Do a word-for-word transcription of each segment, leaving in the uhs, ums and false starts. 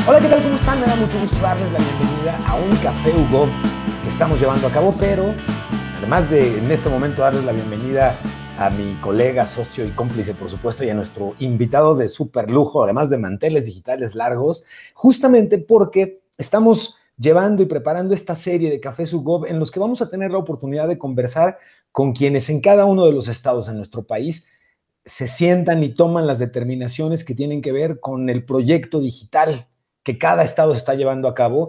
Hola, ¿qué tal? ¿Cómo están? Me da mucho gusto darles la bienvenida a un Café Hugo que estamos llevando a cabo, pero además de en este momento darles la bienvenida a mi colega, socio y cómplice, por supuesto, y a nuestro invitado de súper lujo, además de manteles digitales largos, justamente porque estamos llevando y preparando esta serie de Cafés Hugo en los que vamos a tener la oportunidad de conversar con quienes en cada uno de los estados en nuestro país se sientan y toman las determinaciones que tienen que ver con el proyecto digital que cada estado está llevando a cabo.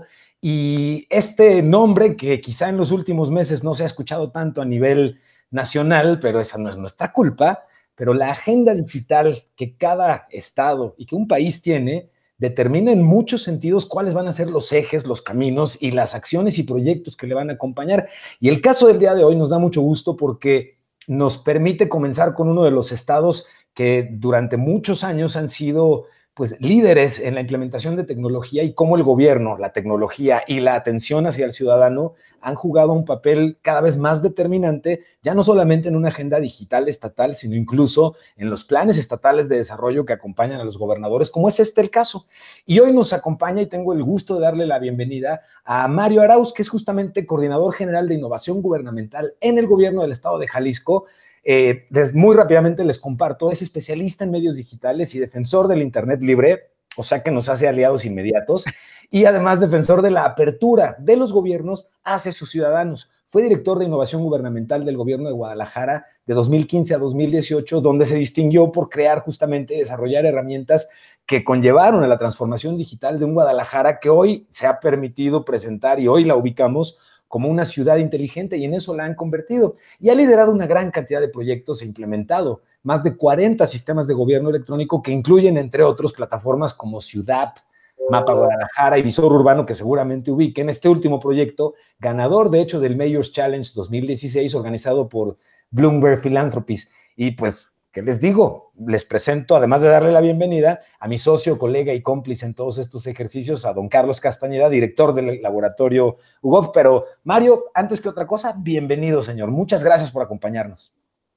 Y este nombre que quizá en los últimos meses no se ha escuchado tanto a nivel nacional, pero esa no es nuestra culpa, pero la agenda digital que cada estado y que un país tiene determina en muchos sentidos cuáles van a ser los ejes, los caminos y las acciones y proyectos que le van a acompañar. Y el caso del día de hoy nos da mucho gusto porque nos permite comenzar con uno de los estados que durante muchos años han sido pues líderes en la implementación de tecnología y cómo el gobierno, la tecnología y la atención hacia el ciudadano han jugado un papel cada vez más determinante, ya no solamente en una agenda digital estatal, sino incluso en los planes estatales de desarrollo que acompañan a los gobernadores, como es este el caso. Y hoy nos acompaña y tengo el gusto de darle la bienvenida a Mario Arauz, que es justamente coordinador general de innovación gubernamental en el gobierno del estado de Jalisco. Eh, les, muy rápidamente les comparto, es especialista en medios digitales y defensor del Internet libre, o sea que nos hace aliados inmediatos, y además defensor de la apertura de los gobiernos hacia sus ciudadanos. Fue director de innovación gubernamental del gobierno de Guadalajara de dos mil quince a dos mil dieciocho, donde se distinguió por crear justamente y desarrollar herramientas que conllevaron a la transformación digital de un Guadalajara que hoy se ha permitido presentar y hoy la ubicamos como una ciudad inteligente, y en eso la han convertido. Y ha liderado una gran cantidad de proyectos e implementado más de cuarenta sistemas de gobierno electrónico que incluyen, entre otros, plataformas como Ciudad, Mapa Guadalajara y Visor Urbano, que seguramente ubiquen. Este último proyecto, ganador, de hecho, del Mayor's Challenge dos mil dieciséis, organizado por Bloomberg Philanthropies. Y pues, ¿qué les digo? Les presento, además de darle la bienvenida, a mi socio, colega y cómplice en todos estos ejercicios, a don Carlos Castañeda, director del laboratorio Hugo. Pero, Mario, antes que otra cosa, bienvenido, señor. Muchas gracias por acompañarnos.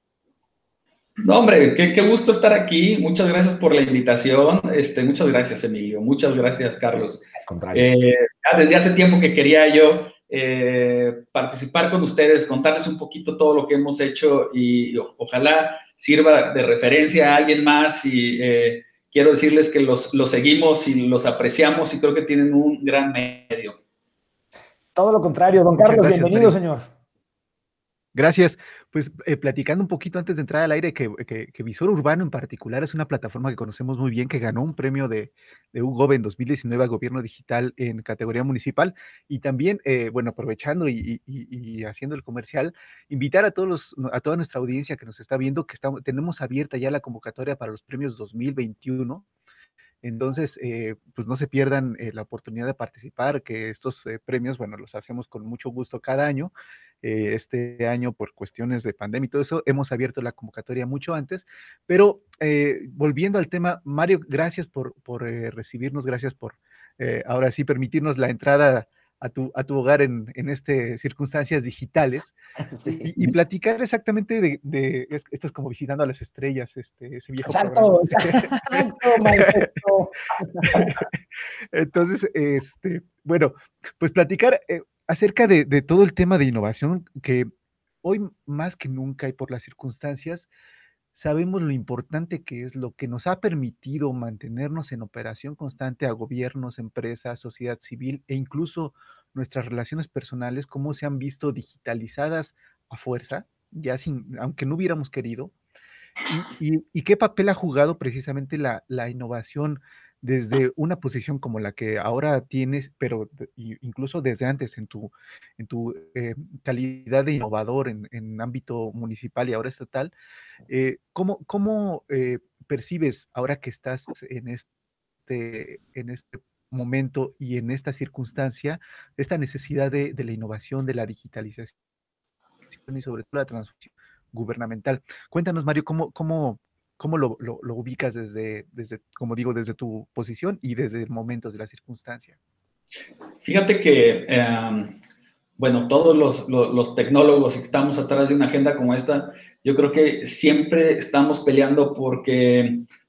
No, hombre, qué, qué gusto estar aquí. Muchas gracias por la invitación. Este, muchas gracias, Emilio. Muchas gracias, Carlos. Al contrario. Eh, desde hace tiempo que quería yo eh, participar con ustedes, contarles un poquito todo lo que hemos hecho y o, ojalá sirva de referencia a alguien más. Y eh, quiero decirles que los, los seguimos y los apreciamos y creo que tienen un gran medio. Todo lo contrario, don Muchas Carlos, gracias, bienvenido, Mario. señor. Gracias. Pues eh, platicando un poquito antes de entrar al aire, que, que, que Visor Urbano en particular es una plataforma que conocemos muy bien, que ganó un premio de, de UGOB en dos mil diecinueve a Gobierno Digital en categoría municipal. Y también, eh, bueno, aprovechando y, y, y haciendo el comercial, invitar a, todos los, a toda nuestra audiencia que nos está viendo que estamos, tenemos abierta ya la convocatoria para los premios dos mil veintiuno. Entonces, eh, pues no se pierdan eh, la oportunidad de participar, que estos eh, premios, bueno, los hacemos con mucho gusto cada año. Eh, este año, por cuestiones de pandemia y todo eso, hemos abierto la convocatoria mucho antes. Pero eh, volviendo al tema, Mario, gracias por, por eh, recibirnos, gracias por eh, ahora sí permitirnos la entrada a tu, a tu hogar en, en este circunstancias digitales. Sí. Y, y platicar exactamente de, de, esto es como visitando a las estrellas, este, ese viejo exacto, programa. Exacto, maestro. Entonces, este, bueno, pues platicar eh, acerca de, de todo el tema de innovación, que hoy más que nunca y por las circunstancias, sabemos lo importante que es, lo que nos ha permitido mantenernos en operación constante a gobiernos, empresas, sociedad civil e incluso nuestras relaciones personales, cómo se han visto digitalizadas a fuerza, ya sin, aunque no hubiéramos querido, y, y, y qué papel ha jugado precisamente la, la innovación desde una posición como la que ahora tienes, pero de, incluso desde antes en tu, en tu eh, calidad de innovador en, en ámbito municipal y ahora estatal. Eh, ¿Cómo, cómo eh, percibes ahora que estás en este, en este momento y en esta circunstancia, esta necesidad de, de la innovación, de la digitalización y sobre todo la transformación gubernamental? Cuéntanos, Mario, ¿cómo, cómo, cómo lo, lo, lo ubicas desde, desde, como digo, desde tu posición y desde momentos de la circunstancia? Fíjate que... Eh, bueno, todos los, los, los tecnólogos que estamos atrás de una agenda como esta, yo creo que siempre estamos peleando porque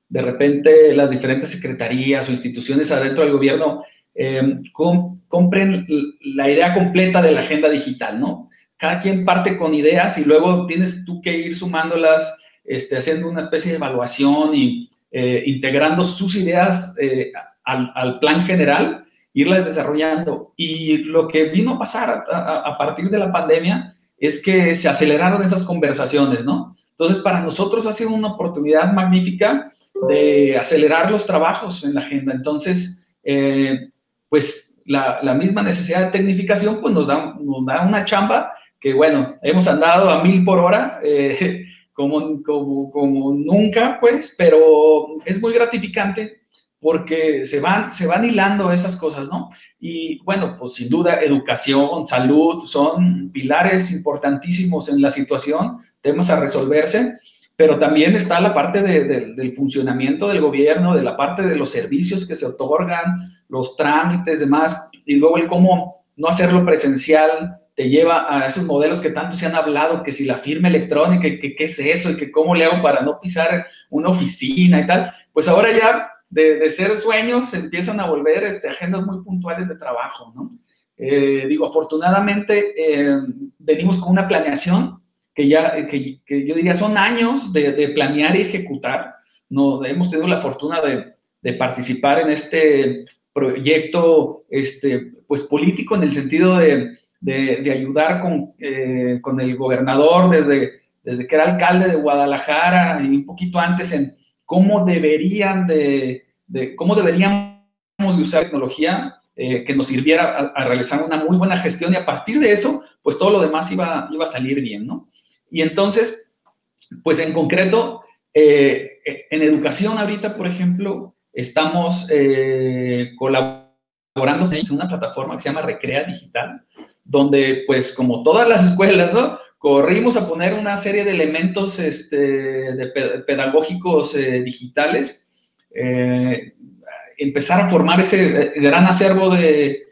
de repente las diferentes secretarías o instituciones adentro del gobierno eh, com, compren la idea completa de la agenda digital, ¿no? Cada quien parte con ideas y luego tienes tú que ir sumándolas, este, haciendo una especie de evaluación y eh, integrando sus ideas eh, al, al plan general, irlas desarrollando. Y lo que vino a pasar a, a, a partir de la pandemia es que se aceleraron esas conversaciones, ¿no? Entonces, para nosotros ha sido una oportunidad magnífica de acelerar los trabajos en la agenda. Entonces, eh, pues la, la misma necesidad de tecnificación pues nos da, nos da una chamba que, bueno, hemos andado a mil por hora, eh, como, como, como nunca, pues, pero es muy gratificante porque se van, se van hilando esas cosas, ¿no? Y, bueno, pues sin duda, educación, salud, son pilares importantísimos en la situación, temas a resolverse, pero también está la parte de, de, del funcionamiento del gobierno, de la parte de los servicios que se otorgan, los trámites, demás, y luego el cómo no hacerlo presencial te lleva a esos modelos que tanto se han hablado, que si la firma electrónica, que qué es eso, y que cómo le hago para no pisar una oficina y tal. Pues ahora ya de, de ser sueños se empiezan a volver este, agendas muy puntuales de trabajo, ¿no? Eh, digo, afortunadamente eh, venimos con una planeación que ya, que, que yo diría son años de, de planear y ejecutar. No, hemos tenido la fortuna de, de participar en este proyecto este, pues, político en el sentido de, de, de ayudar con, eh, con el gobernador desde, desde que era alcalde de Guadalajara y un poquito antes en cómo deberían de, de cómo deberíamos de usar tecnología eh, que nos sirviera a, a realizar una muy buena gestión y a partir de eso, pues todo lo demás iba, iba a salir bien, ¿no? Y entonces, pues en concreto, eh, en educación ahorita, por ejemplo, estamos eh, colaborando en una plataforma que se llama Recrea Digital, donde, pues, como todas las escuelas, ¿no? Corrimos a poner una serie de elementos este, de pedagógicos eh, digitales, eh, empezar a formar ese gran acervo de,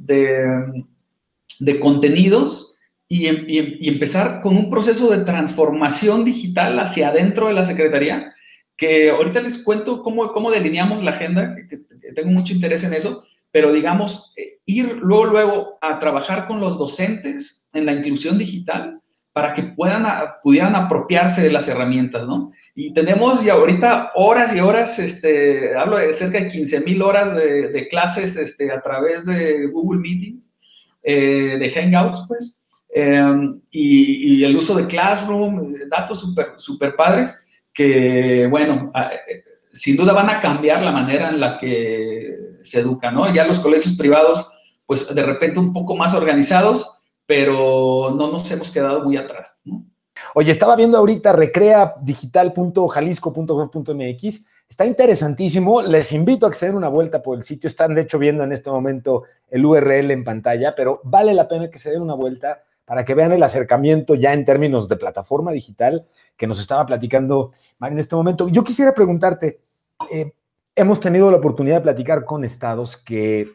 de, de contenidos y, y, y empezar con un proceso de transformación digital hacia adentro de la Secretaría, que ahorita les cuento cómo, cómo delineamos la agenda, que, que tengo mucho interés en eso, pero digamos, eh, ir luego, luego a trabajar con los docentes en la inclusión digital para que puedan, a, pudieran apropiarse de las herramientas, ¿no? Y tenemos ya ahorita horas y horas, este, hablo de cerca de quince mil horas de, de clases este, a través de Google Meetings, eh, de Hangouts, pues, eh, y, y el uso de Classroom, datos súper super padres, que, bueno, eh, sin duda van a cambiar la manera en la que se educa, ¿no? Ya los colegios privados, pues, de repente un poco más organizados, pero no nos hemos quedado muy atrás, ¿no? Oye, estaba viendo ahorita recrea digital punto jalisco punto gov punto m x. Está interesantísimo. Les invito a que se den una vuelta por el sitio. Están, de hecho, viendo en este momento el U R L en pantalla, pero vale la pena que se den una vuelta para que vean el acercamiento ya en términos de plataforma digital que nos estaba platicando Mari en este momento. Yo quisiera preguntarte, eh, hemos tenido la oportunidad de platicar con estados que,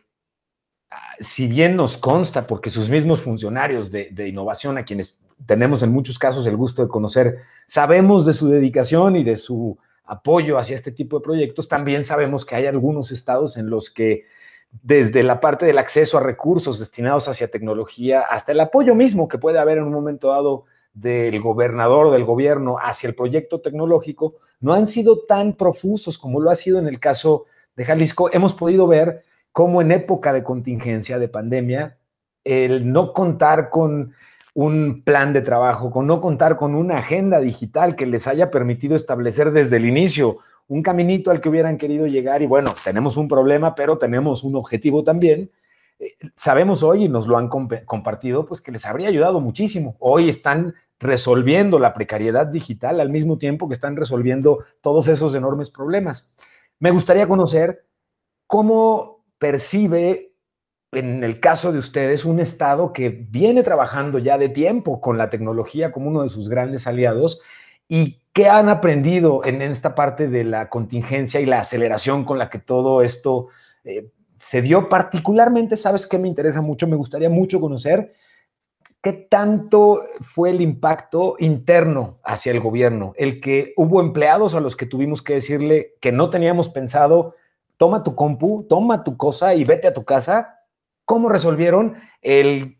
si bien nos consta, porque sus mismos funcionarios de, de innovación, a quienes tenemos en muchos casos el gusto de conocer, sabemos de su dedicación y de su apoyo hacia este tipo de proyectos, también sabemos que hay algunos estados en los que desde la parte del acceso a recursos destinados hacia tecnología hasta el apoyo mismo que puede haber en un momento dado del gobernador o del gobierno hacia el proyecto tecnológico, no han sido tan profusos como lo ha sido en el caso de Jalisco. Hemos podido ver cómo en época de contingencia, de pandemia, el no contar con un plan de trabajo, con no contar con una agenda digital que les haya permitido establecer desde el inicio un caminito al que hubieran querido llegar, y bueno, tenemos un problema, pero tenemos un objetivo también. Eh, sabemos hoy, y nos lo han comp- compartido, pues que les habría ayudado muchísimo. Hoy están resolviendo la precariedad digital al mismo tiempo que están resolviendo todos esos enormes problemas. Me gustaría conocer cómo percibe, en el caso de ustedes, un estado que viene trabajando ya de tiempo con la tecnología como uno de sus grandes aliados, y qué han aprendido en esta parte de la contingencia y la aceleración con la que todo esto eh, se dio. Particularmente, ¿sabes qué me interesa mucho? Me gustaría mucho conocer ¿qué tanto fue el impacto interno hacia el gobierno? El que hubo empleados a los que tuvimos que decirle que no teníamos pensado, toma tu compu, toma tu cosa y vete a tu casa. ¿Cómo resolvieron el,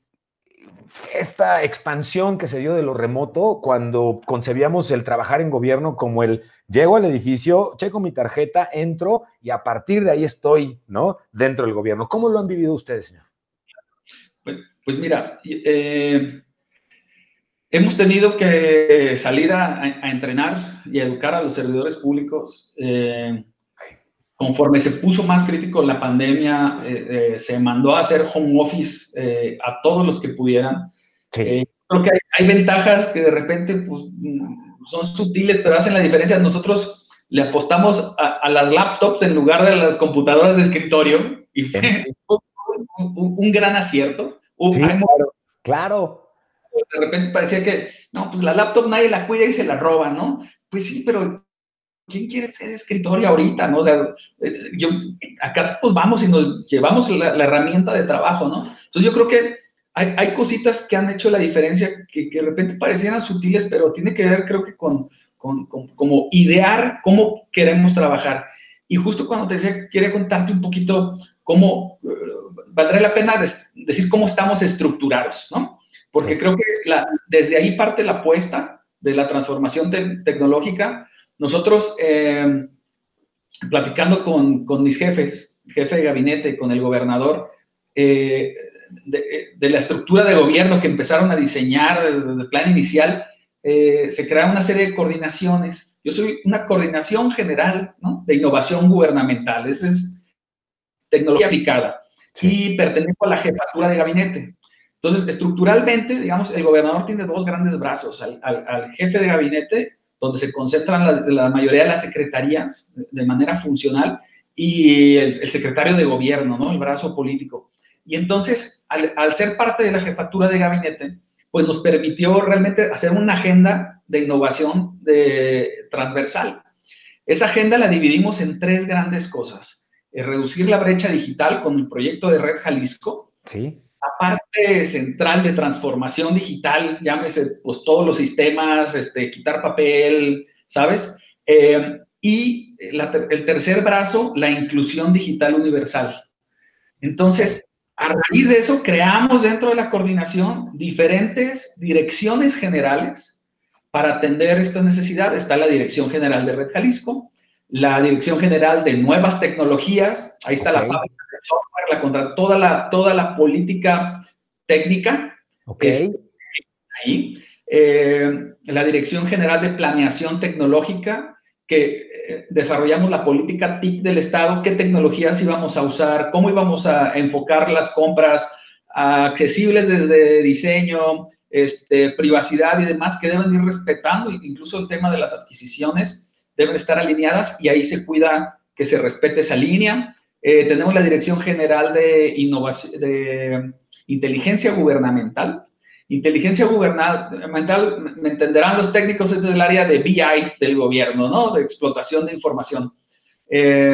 esta expansión que se dio de lo remoto cuando concebíamos el trabajar en gobierno como el llego al edificio, checo mi tarjeta, entro y a partir de ahí estoy, ¿no?, dentro del gobierno? ¿Cómo lo han vivido ustedes, señor? Pues, pues mira, eh, hemos tenido que salir a, a, entrenar y a educar a los servidores públicos. Eh, conforme se puso más crítico la pandemia, eh, eh, se mandó a hacer home office eh, a todos los que pudieran. Sí. Eh, creo que hay, hay ventajas que de repente pues, son sutiles, pero hacen la diferencia. Nosotros le apostamos a, a las laptops en lugar de las computadoras de escritorio y fue un, un, un gran acierto. Sí, hay claro, claro. De repente parecía que, no, pues la laptop nadie la cuida y se la roba, ¿no? Pues sí, pero ¿quién quiere ser escritorio ahorita, no? O sea, yo, acá pues vamos y nos llevamos la, la herramienta de trabajo, ¿no? Entonces yo creo que hay, hay cositas que han hecho la diferencia que, que de repente parecieran sutiles, pero tiene que ver, creo que con, con, con como idear cómo queremos trabajar. Y justo cuando te decía que quería contarte un poquito cómo, uh, valdría la pena des, decir cómo estamos estructurados, ¿no? Porque sí. creo que la, desde ahí parte la apuesta de la transformación te tecnológica. Nosotros, eh, platicando con, con mis jefes, jefe de gabinete, con el gobernador, eh, de, de la estructura de gobierno que empezaron a diseñar desde el plan inicial, eh, se crearon una serie de coordinaciones. Yo soy una coordinación general, ¿no?, de innovación gubernamental. Esa es tecnología aplicada. Sí. Y pertenezco a la jefatura de gabinete. Entonces, estructuralmente, digamos, el gobernador tiene dos grandes brazos, al, al, al jefe de gabinete, donde se concentran la, la mayoría de las secretarías de, de manera funcional, y el, el secretario de gobierno, ¿no?, el brazo político. Y entonces, al, al ser parte de la jefatura de gabinete, pues nos permitió realmente hacer una agenda de innovación de, transversal. Esa agenda la dividimos en tres grandes cosas. Eh, reducir la brecha digital con el proyecto de Red Jalisco. Sí. La parte central de transformación digital, llámese pues todos los sistemas, este, quitar papel, ¿sabes? Eh, y la, el tercer brazo, la inclusión digital universal. Entonces, a raíz de eso, creamos dentro de la coordinación diferentes direcciones generales para atender esta necesidad. Está la Dirección General de Red Jalisco, la Dirección General de Nuevas Tecnologías, ahí está okay. la fábrica de software, la, contra toda la, toda la política técnica. Okay. Es, ahí. Eh, la Dirección General de Planeación Tecnológica, que eh, desarrollamos la política T I C del Estado, qué tecnologías íbamos a usar, cómo íbamos a enfocar las compras accesibles desde diseño, este, privacidad y demás, que deben ir respetando, incluso el tema de las adquisiciones deben estar alineadas, y ahí se cuida que se respete esa línea. Eh, tenemos la Dirección General de Innovación, de Inteligencia Gubernamental. Inteligencia Gubernamental, me entenderán los técnicos, es el área de B I del gobierno, ¿no?, de explotación de información. Eh,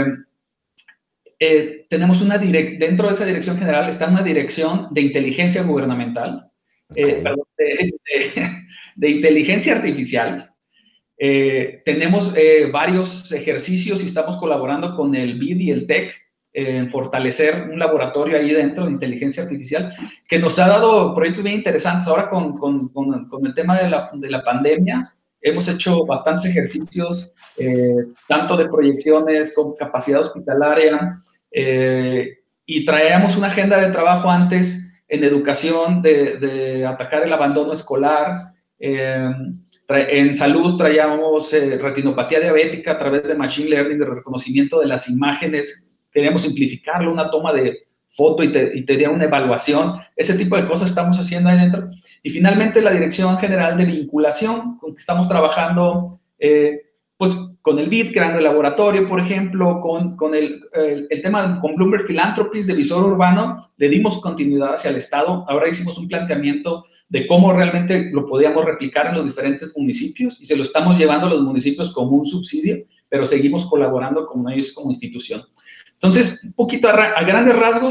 eh, tenemos una direct, dentro de esa Dirección General está una Dirección de Inteligencia Gubernamental, okay. eh, perdón, de, de, de Inteligencia Artificial. Eh, tenemos eh, varios ejercicios y estamos colaborando con el B I D y el T E C eh, en fortalecer un laboratorio ahí dentro de inteligencia artificial que nos ha dado proyectos bien interesantes. Ahora con, con, con, con el tema de la, de la pandemia hemos hecho bastantes ejercicios, eh, tanto de proyecciones con capacidad hospitalaria, eh, y traíamos una agenda de trabajo antes en educación de, de atacar el abandono escolar. Eh, En salud traíamos eh, retinopatía diabética a través de Machine Learning, de reconocimiento de las imágenes. Queríamos simplificarlo, una toma de foto y te, y te diera una evaluación. Ese tipo de cosas estamos haciendo ahí dentro. Y finalmente la Dirección General de Vinculación, con que estamos trabajando eh, pues, con el B I D, creando el laboratorio, por ejemplo, con, con el, el, el tema con Bloomberg Philanthropies de visor urbano, le dimos continuidad hacia el Estado. Ahora hicimos un planteamiento de cómo realmente lo podíamos replicar en los diferentes municipios, y se lo estamos llevando a los municipios como un subsidio, pero seguimos colaborando con ellos como institución. Entonces, un poquito a, a grandes rasgos,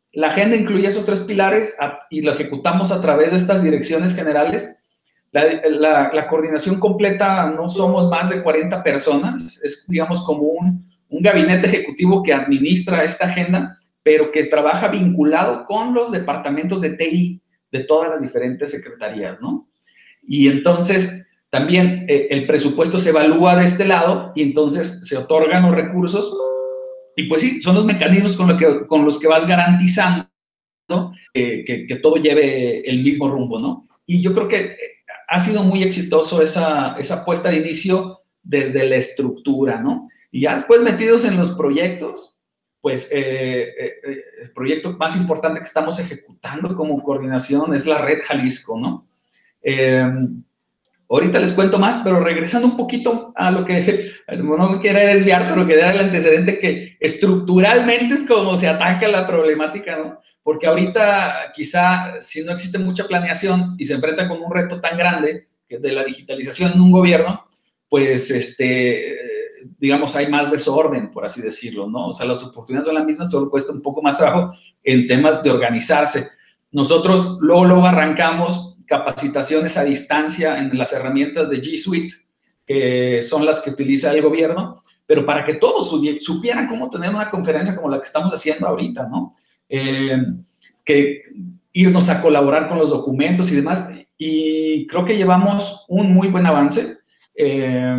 la agenda incluye esos tres pilares a, y lo ejecutamos a través de estas direcciones generales. La, la, la coordinación completa no somos más de cuarenta personas, es digamos como un, un gabinete ejecutivo que administra esta agenda, pero que trabaja vinculado con los departamentos de T I de todas las diferentes secretarías, ¿no? Y entonces también eh, el presupuesto se evalúa de este lado y entonces se otorgan los recursos y pues sí, son los mecanismos con, lo que, con los que vas garantizando eh, que, que todo lleve el mismo rumbo, ¿no? Y yo creo que ha sido muy exitoso esa, esa puesta de inicio desde la estructura, ¿no? Y ya después metidos en los proyectos, pues eh, eh, el proyecto más importante que estamos ejecutando como coordinación es la Red Jalisco, ¿no? Eh, ahorita les cuento más, pero regresando un poquito a lo que, no me quiero desviar, pero que era el antecedente que estructuralmente es como se ataca la problemática, ¿no? Porque ahorita quizá si no existe mucha planeación y se enfrenta con un reto tan grande que de la digitalización en un gobierno, pues, este, digamos, hay más desorden, por así decirlo, ¿no? O sea, las oportunidades son las mismas, solo cuesta un poco más trabajo en temas de organizarse. Nosotros luego, luego arrancamos capacitaciones a distancia en las herramientas de G Suite, que son las que utiliza el gobierno, pero para que todos supieran cómo tener una conferencia como la que estamos haciendo ahorita, ¿no? Eh, que irnos a colaborar con los documentos y demás, y creo que llevamos un muy buen avance. Eh,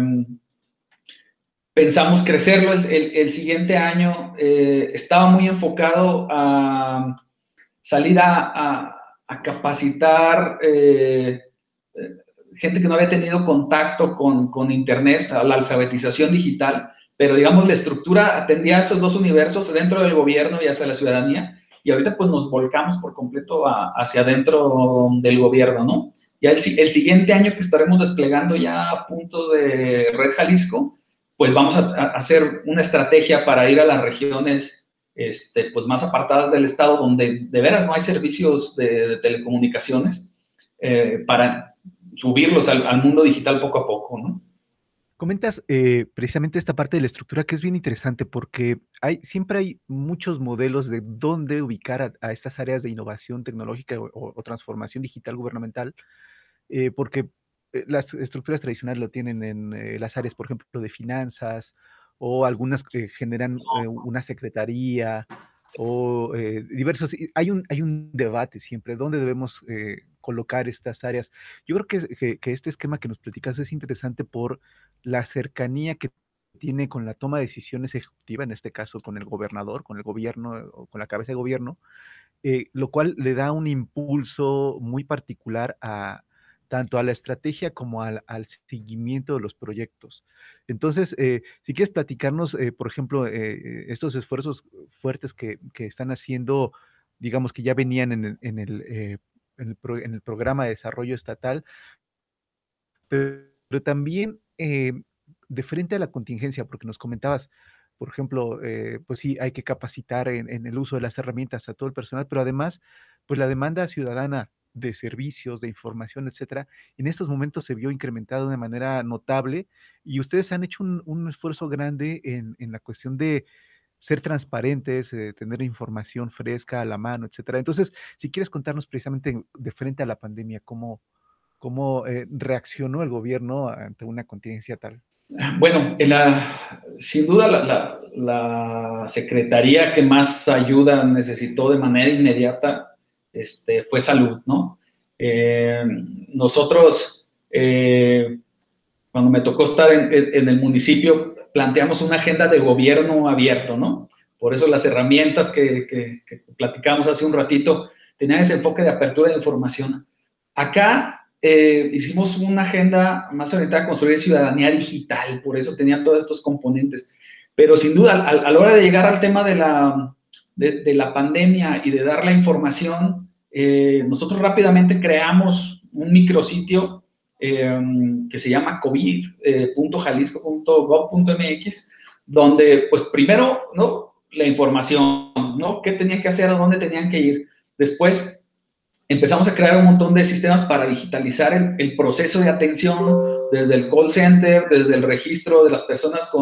pensamos crecerlo el, el, el siguiente año, eh, estaba muy enfocado a salir a, a, a capacitar eh, gente que no había tenido contacto con, con Internet, a la alfabetización digital, pero digamos la estructura atendía a esos dos universos dentro del gobierno y hacia la ciudadanía, y ahorita pues nos volcamos por completo a, hacia adentro del gobierno, ¿no? Ya el, el siguiente año que estaremos desplegando ya puntos de Red Jalisco, pues vamos a, a hacer una estrategia para ir a las regiones este, pues más apartadas del estado, donde de veras no hay servicios de, de telecomunicaciones, eh, para subirlos al, al mundo digital poco a poco, ¿no? Comentas eh, precisamente esta parte de la estructura que es bien interesante porque hay, siempre hay muchos modelos de dónde ubicar a, a estas áreas de innovación tecnológica o, o transformación digital gubernamental, eh, porque eh, las estructuras tradicionales lo tienen en eh, las áreas, por ejemplo, de finanzas, o algunas que generan eh, una secretaría, o eh, diversos. Hay un, hay un debate siempre, ¿dónde debemos eh, colocar estas áreas? Yo creo que, que, que este esquema que nos platicas es interesante por la cercanía que tiene con la toma de decisiones ejecutiva, en este caso con el gobernador, con el gobierno o con la cabeza de gobierno, eh, lo cual le da un impulso muy particular a tanto a la estrategia como al, al seguimiento de los proyectos. Entonces, eh, si quieres platicarnos, eh, por ejemplo, eh, estos esfuerzos fuertes que, que, están haciendo, digamos que ya venían en el, en el, eh, en el, pro, en el programa de desarrollo estatal, pero, pero también eh, de frente a la contingencia, porque nos comentabas, por ejemplo, eh, pues sí, hay que capacitar en, en, el uso de las herramientas a todo el personal, pero además, pues la demanda ciudadana de servicios, de información, etcétera, en estos momentos se vio incrementada de una manera notable y ustedes han hecho un, un esfuerzo grande en, en la cuestión de ser transparentes, eh, tener información fresca a la mano, etcétera. Entonces, si quieres contarnos precisamente de frente a la pandemia, cómo, cómo eh, reaccionó el gobierno ante una contingencia tal. Bueno, la, sin duda la, la, la secretaría que más ayuda necesitó de manera inmediata este, fue salud, ¿no? Eh, nosotros, eh, cuando me tocó estar en, en el municipio, planteamos una agenda de gobierno abierto, ¿no? Por eso las herramientas que, que, que platicamos hace un ratito tenían ese enfoque de apertura de información. Acá Eh, hicimos una agenda más orientada a construir ciudadanía digital, por eso tenía todos estos componentes. Pero sin duda, a, a la hora de llegar al tema de la, de, de la pandemia y de dar la información, eh, nosotros rápidamente creamos un micrositio eh, que se llama covid punto jalisco punto gov punto mx, donde, pues, primero, ¿no?, la información, ¿no?, qué tenían que hacer, a dónde tenían que ir. Después, empezamos a crear un montón de sistemas para digitalizar el, el proceso de atención, desde el call center, desde el registro de las personas con,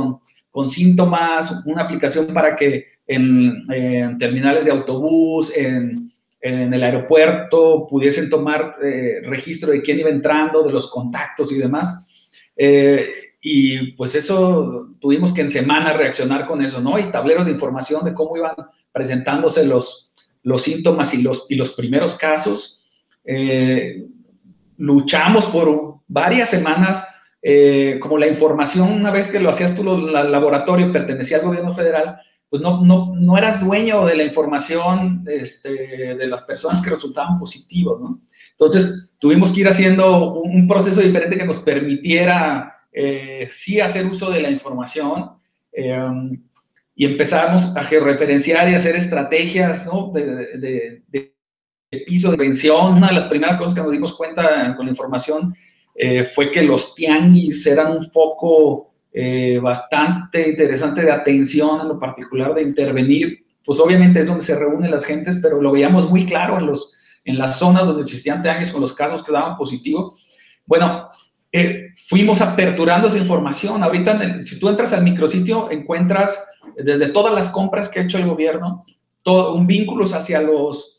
con síntomas, una aplicación para que en, en terminales de autobús, en, en el aeropuerto, pudiesen tomar eh, registro de quién iba entrando, de los contactos y demás. Eh, y pues eso, tuvimos que en semanas reaccionar con eso, ¿no? Y tableros de información de cómo iban presentándose los, los síntomas y los, y los primeros casos. Eh, luchamos por varias semanas, eh, como la información, una vez que lo hacías tú, el laboratorio pertenecía al gobierno federal, pues no, no, no eras dueño de la información este, de las personas que resultaban positivos, ¿no? Entonces, tuvimos que ir haciendo un, un proceso diferente que nos permitiera eh, sí hacer uso de la información, eh, y empezamos a georreferenciar y hacer estrategias, ¿no? de, de, de, de piso de prevención. Una de las primeras cosas que nos dimos cuenta con la información eh, fue que los tianguis eran un foco eh, bastante interesante de atención, en lo particular de intervenir. Pues obviamente es donde se reúnen las gentes, pero lo veíamos muy claro en, los, en las zonas donde existían tianguis con los casos que daban positivo. Bueno, eh, fuimos aperturando esa información. Ahorita, en el, si tú entras al micrositio, encuentras desde todas las compras que ha hecho el gobierno, todo, un vínculos hacia los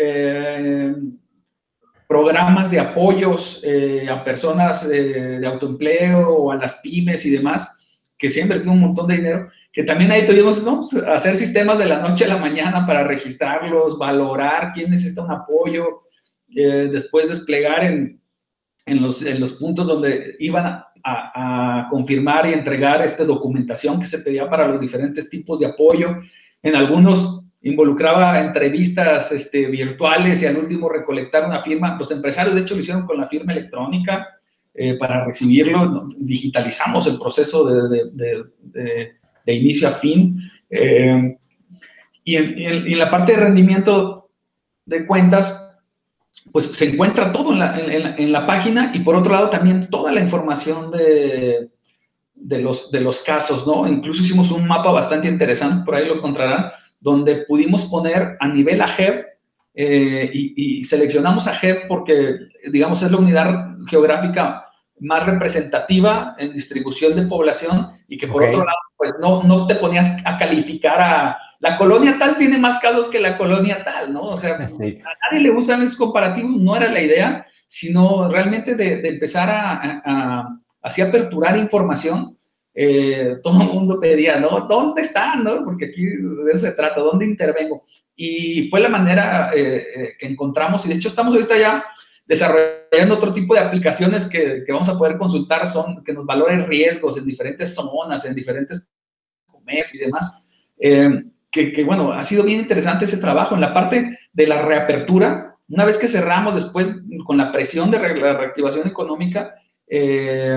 Eh, programas de apoyos eh, a personas eh, de autoempleo o a las pymes y demás, que siempre tienen un montón de dinero, que también ahí tuvimos, ¿no?, hacer sistemas de la noche a la mañana para registrarlos, valorar quién necesita un apoyo, eh, después desplegar en, en, los, en los puntos donde iban a, a, a confirmar y entregar esta documentación que se pedía para los diferentes tipos de apoyo. En algunos involucraba entrevistas este, virtuales y al último recolectar una firma. Los empresarios, de hecho, lo hicieron con la firma electrónica eh, para recibirlo. Digitalizamos el proceso de, de, de, de, de inicio a fin. Eh, y, en, y, en, y en la parte de rendimiento de cuentas, pues se encuentra todo en la, en, en la página, y por otro lado también toda la información de, de, los, de los casos, ¿no? Incluso hicimos un mapa bastante interesante, por ahí lo encontrarán, donde pudimos poner a nivel A G E P, eh, y, y seleccionamos A G E P porque, digamos, es la unidad geográfica más representativa en distribución de población, y que por okay. otro lado, pues no, no te ponías a calificar a la colonia tal tiene más casos que la colonia tal, ¿no? O sea, sí. A nadie le gustan esos comparativos, no era la idea, sino realmente de, de empezar a, a, a así aperturar información. Eh, todo el mundo pedía, ¿no? ¿Dónde están? ¿No? Porque aquí de eso se trata, ¿dónde intervengo? Y fue la manera eh, eh, que encontramos, y de hecho estamos ahorita ya desarrollando otro tipo de aplicaciones que, que vamos a poder consultar, son que nos valoren riesgos en diferentes zonas, en diferentes comercios y demás, eh, que, que bueno, ha sido bien interesante ese trabajo. En la parte de la reapertura, una vez que cerramos después con la presión de re la reactivación económica, eh,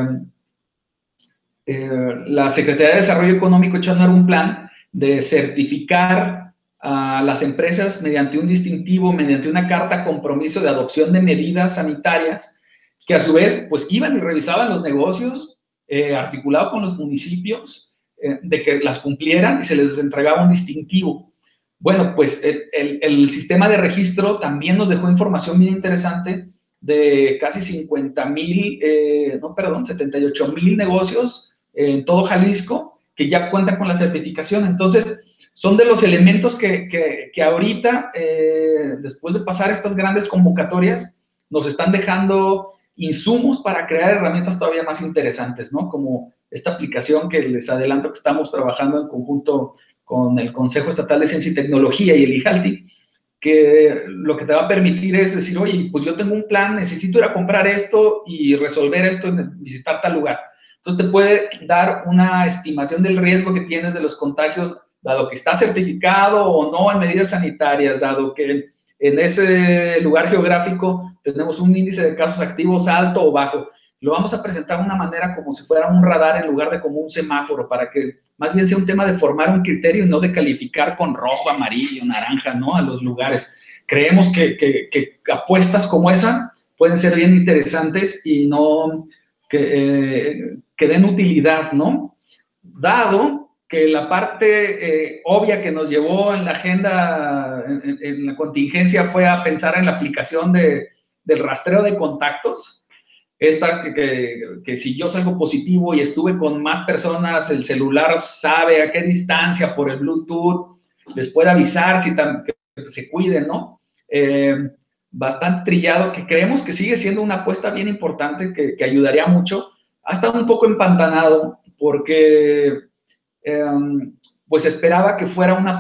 Eh, la Secretaría de Desarrollo Económico echó a andar un plan de certificar a las empresas mediante un distintivo, mediante una carta compromiso de adopción de medidas sanitarias, que a su vez, pues, iban y revisaban los negocios, eh, articulado con los municipios, eh, de que las cumplieran, y se les entregaba un distintivo. Bueno, pues, el, el, el sistema de registro también nos dejó información bien interesante de casi cincuenta mil, eh, no, perdón, setenta y ocho mil negocios en todo Jalisco, que ya cuentan con la certificación. Entonces, son de los elementos que, que, que ahorita, eh, después de pasar estas grandes convocatorias, nos están dejando insumos para crear herramientas todavía más interesantes, ¿no? Como esta aplicación que les adelanto que estamos trabajando en conjunto con el Consejo Estatal de Ciencia y Tecnología y el IJALTI, que lo que te va a permitir es decir, oye, pues yo tengo un plan, necesito ir a comprar esto y resolver esto, visitar tal lugar. Entonces, te puede dar una estimación del riesgo que tienes de los contagios, dado que está certificado o no en medidas sanitarias, dado que en ese lugar geográfico tenemos un índice de casos activos alto o bajo. Lo vamos a presentar de una manera como si fuera un radar en lugar de como un semáforo, para que más bien sea un tema de formar un criterio y no de calificar con rojo, amarillo, naranja, ¿no?, a los lugares. Creemos que, que, que apuestas como esa pueden ser bien interesantes y no que, eh, que den utilidad, ¿no? Dado que la parte eh, obvia que nos llevó en la agenda, en, en la contingencia, fue a pensar en la aplicación de, del rastreo de contactos. esta que, que, que si yo salgo positivo y estuve con más personas, el celular sabe a qué distancia por el Bluetooth, les puede avisar si tan, que se cuiden, ¿no? Eh, bastante trillado, que creemos que sigue siendo una apuesta bien importante, que, que ayudaría mucho. Ha estado un poco empantanado porque eh, pues esperaba que fuera una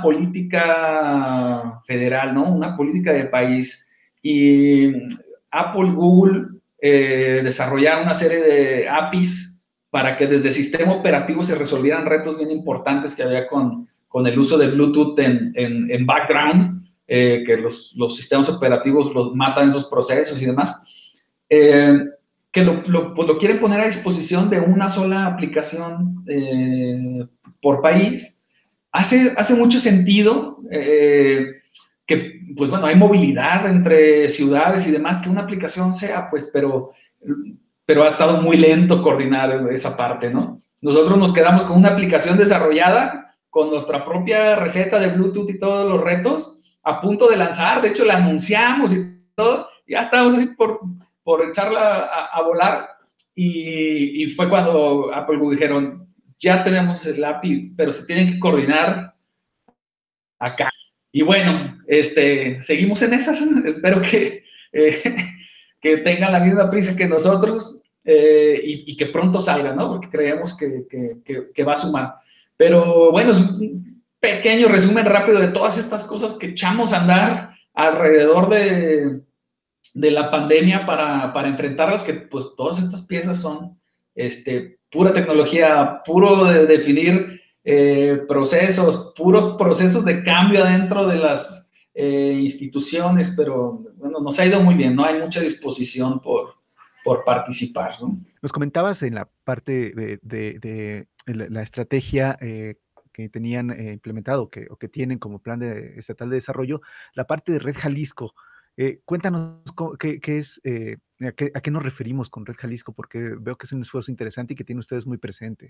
política federal, ¿no? Una política de país. Y Apple, Google eh, desarrollaron una serie de A P Is para que desde el sistema operativo se resolvieran retos bien importantes que había con, con el uso de Bluetooth en, en, en background, eh, que los, los sistemas operativos los matan esos procesos y demás. Eh, que lo, lo, pues lo quieren poner a disposición de una sola aplicación eh, por país. Hace, hace mucho sentido eh, que, pues bueno, hay movilidad entre ciudades y demás, que una aplicación sea, pues, pero, pero ha estado muy lento coordinar esa parte, ¿no? Nosotros nos quedamos con una aplicación desarrollada, con nuestra propia receta de Bluetooth y todos los retos, a punto de lanzar. De hecho, la anunciamos y todo, ya estábamos así por, por echarla a, a volar, y, y fue cuando Apple dijeron, ya tenemos el A P I, pero se tienen que coordinar acá. Y bueno, este, seguimos en esas. Espero que, eh, que tengan la misma prisa que nosotros eh, y, y que pronto salga, ¿no? Porque creemos que, que, que, que va a sumar. Pero bueno, es un pequeño resumen rápido de todas estas cosas que echamos a andar alrededor de, de la pandemia para, para enfrentarlas, que pues todas estas piezas son este, pura tecnología, puro de definir eh, procesos, puros procesos de cambio dentro de las eh, instituciones, pero bueno, nos ha ido muy bien, ¿no? Hay mucha disposición por, por participar, ¿no? Nos comentabas en la parte de, de, de la, la estrategia eh, que tenían eh, implementado que, o que tienen como plan de, estatal de desarrollo, la parte de Red Jalisco. Eh, cuéntanos cómo, qué, qué es, eh, a, qué, a qué nos referimos con Red Jalisco, porque veo que es un esfuerzo interesante y que tienen ustedes muy presente.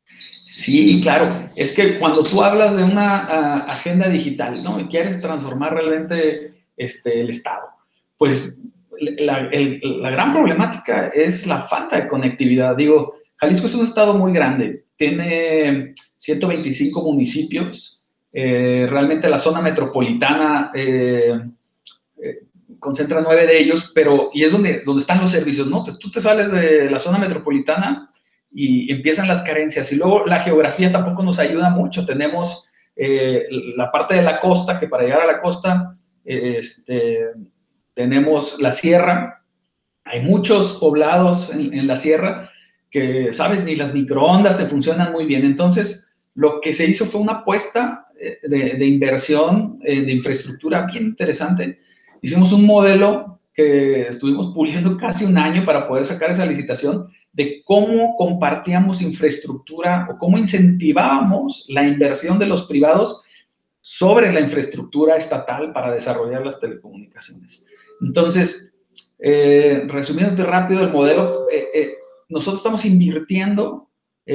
Sí, claro. Es que cuando tú hablas de una uh, agenda digital, ¿no? Y quieres transformar realmente este, el Estado, pues la, el, la gran problemática es la falta de conectividad. Digo, Jalisco es un estado muy grande, tiene ciento veinticinco municipios, eh, realmente la zona metropolitana eh, eh, concentra nueve de ellos, pero, y es donde, donde están los servicios, ¿no? Tú te sales de la zona metropolitana y empiezan las carencias, y luego la geografía tampoco nos ayuda mucho. Tenemos eh, la parte de la costa, que para llegar a la costa eh, este, tenemos la sierra. Hay muchos poblados en, en la sierra que, ¿sabes? Ni las microondas te funcionan muy bien. Entonces, lo que se hizo fue una apuesta de, de inversión, eh, de infraestructura bien interesante. Hicimos un modelo que estuvimos puliendo casi un año para poder sacar esa licitación, de cómo compartíamos infraestructura o cómo incentivábamos la inversión de los privados sobre la infraestructura estatal para desarrollar las telecomunicaciones. Entonces, eh, resumiéndote rápido el modelo, eh, eh, nosotros estamos invirtiendo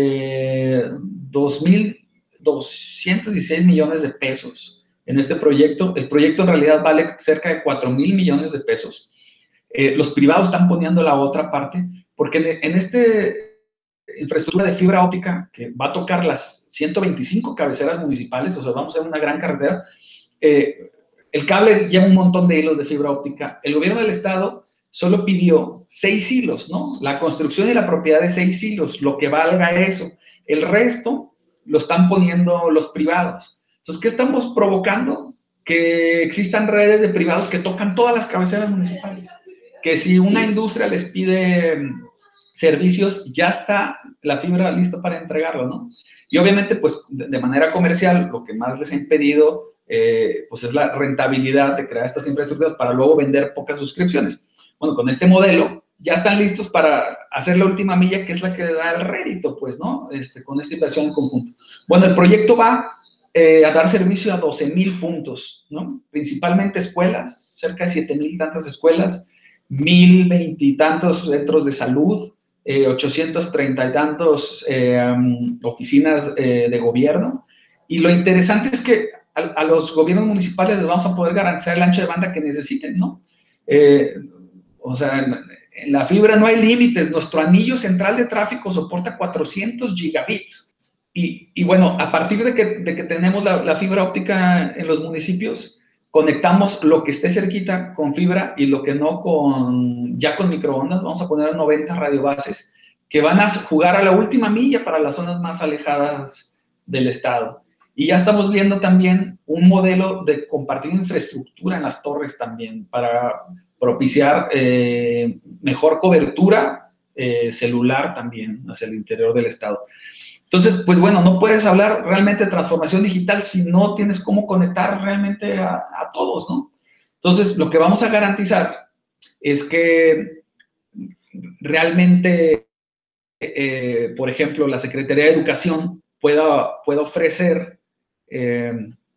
eh, dos mil doscientos dieciséis millones de pesos en este proyecto. El proyecto en realidad vale cerca de cuatro mil millones de pesos. Eh, los privados están poniendo la otra parte, porque en esta infraestructura de fibra óptica, que va a tocar las ciento veinticinco cabeceras municipales, o sea, vamos a hacer una gran carretera, eh, el cable lleva un montón de hilos de fibra óptica. El gobierno del estado solo pidió seis hilos, ¿no? La construcción y la propiedad de seis hilos, lo que valga eso. El resto lo están poniendo los privados. Entonces, ¿qué estamos provocando? Que existan redes de privados que tocan todas las cabeceras municipales. Que si una industria les pide servicios, ya está la fibra lista para entregarlo, ¿no? Y obviamente, pues, de, de manera comercial, lo que más les ha impedido, eh, pues, es la rentabilidad de crear estas infraestructuras para luego vender pocas suscripciones. Bueno, con este modelo ya están listos para hacer la última milla, que es la que da el rédito, pues, ¿no? Este, con esta inversión en conjunto. Bueno, el proyecto va eh, a dar servicio a doce mil puntos, ¿no? Principalmente escuelas, cerca de siete mil tantas escuelas, mil veintitantos centros de salud, eh, ochocientos treinta y tantos eh, um, oficinas eh, de gobierno. Y lo interesante es que a, a los gobiernos municipales les vamos a poder garantizar el ancho de banda que necesiten, ¿no? Eh, o sea, en la fibra no hay límites. Nuestro anillo central de tráfico soporta cuatrocientos gigabits. Y, y bueno, a partir de que, de que tenemos la, la fibra óptica en los municipios, conectamos lo que esté cerquita con fibra y lo que no con, ya con microondas. Vamos a poner noventa radiobases que van a jugar a la última milla para las zonas más alejadas del estado. Y ya estamos viendo también un modelo de compartir infraestructura en las torres también para propiciar eh, mejor cobertura eh, celular también hacia el interior del estado. Entonces, pues bueno, no puedes hablar realmente de transformación digital si no tienes cómo conectar realmente a, a todos, ¿no? Entonces, lo que vamos a garantizar es que realmente, eh, por ejemplo, la Secretaría de Educación pueda, pueda ofrecer eh,